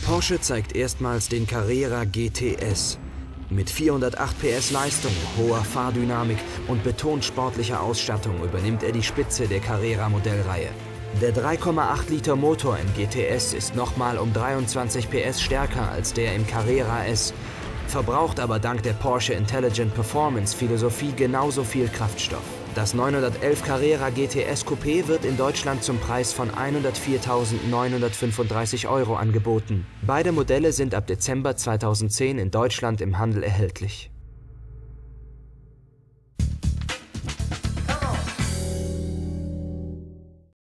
Porsche zeigt erstmals den Carrera GTS. Mit 408 PS Leistung, hoher Fahrdynamik und betont sportlicher Ausstattung übernimmt er die Spitze der Carrera-Modellreihe. Der 3,8 Liter Motor im GTS ist nochmal um 23 PS stärker als der im Carrera S, verbraucht aber dank der Porsche Intelligent Performance Philosophie genauso viel Kraftstoff. Das 911 Carrera GTS Coupé wird in Deutschland zum Preis von 104.935 € angeboten. Beide Modelle sind ab Dezember 2010 in Deutschland im Handel erhältlich.